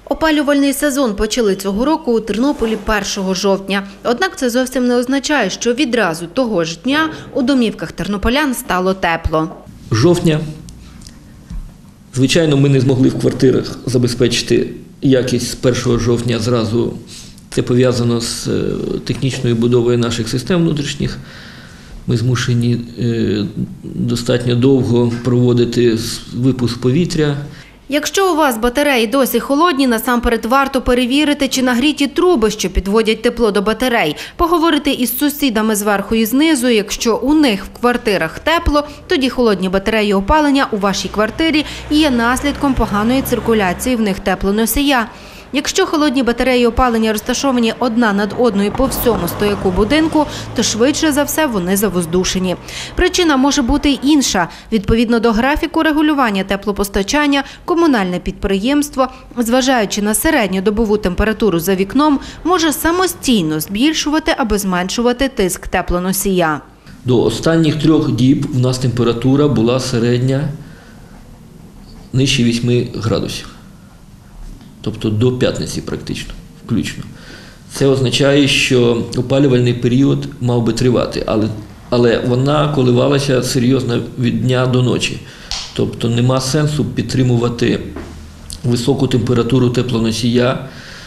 Опалювальний сезон почали цього року у Тернополі 1 жовтня. Однак це зовсім не означає, що відразу того ж дня у домівках тернополян стало тепло. Жовтня, звичайно, ми не змогли в квартирах забезпечити якість з 1 жовтня зразу. Це пов'язано з технічною будовою наших систем внутрішніх. Ми змушені достатньо довго проводити випуск повітря. Якщо у вас батареї досі холодні, насамперед варто перевірити, чи нагріті труби, що підводять тепло до батарей. Поговорити із сусідами зверху і знизу. Якщо у них в квартирах тепло, тоді холодні батареї опалення у вашій квартирі є наслідком поганої циркуляції в них теплоносія. Якщо холодні батареї опалення розташовані одна над одною по всьому стояку будинку, то швидше за все вони завоздушені. Причина може бути й інша. Відповідно до графіку регулювання теплопостачання, комунальне підприємство, зважаючи на середньодобову температуру за вікном, може самостійно збільшувати або зменшувати тиск теплоносія. До останніх 3 діб у нас температура була середня нижче 8 градусів. Тобто до п'ятниці практично, включно. Це означає, що опалювальний період мав би тривати, але вона коливалася серйозно від дня до ночі. Тобто нема сенсу підтримувати високу температуру теплоносія,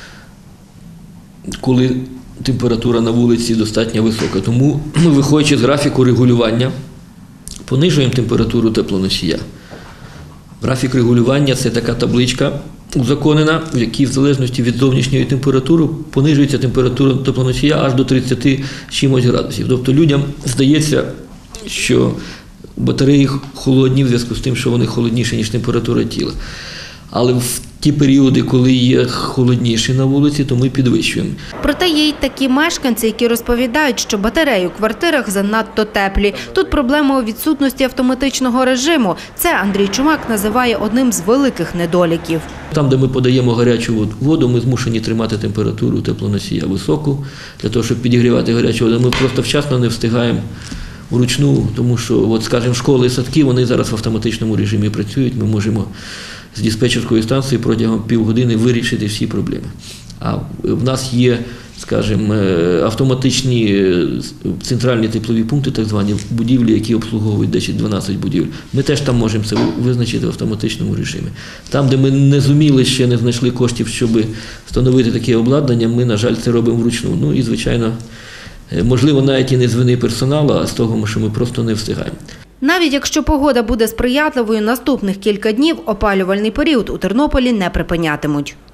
коли температура на вулиці достатньо висока. Тому, виходячи з графіку регулювання, понижуємо температуру теплоносія. Графік регулювання – це така табличка узаконена, в якій в залежності від зовнішньої температури понижується температура теплоносія аж до 30 чимось градусів. Тобто людям здається, що батареї холодні в зв'язку з тим, що вони холодніші, ніж температура тіла. Але в ті періоди, коли є холодніше на вулиці, то ми підвищуємо. Проте є й такі мешканці, які розповідають, що батареї у квартирах занадто теплі. Тут проблема у відсутності автоматичного режиму. Це Андрій Чумак називає одним з великих недоліків. Там, де ми подаємо гарячу воду, ми змушені тримати температуру теплоносія високу. Для того, щоб підігрівати гарячу воду, ми просто вчасно не встигаємо вручну, тому що, скажімо, школи і садки, вони зараз в автоматичному режимі працюють. Ми можемо з диспетчерської станції протягом півгодини вирішити всі проблеми. А в нас є, скажімо, автоматичні центральні теплові пункти, так звані будівлі, які обслуговують 10-12 будівель. Ми теж там можемо це визначити в автоматичному режимі. Там, де ми не зуміли, ще не знайшли коштів, щоб встановити таке обладнання, ми, на жаль, це робимо вручну. Ну і, звичайно, можливо, навіть і не з вини персоналу, а з того, що ми просто не встигаємо. Навіть якщо погода буде сприятливою, наступних кілька днів опалювальний період у Тернополі не припинятимуть.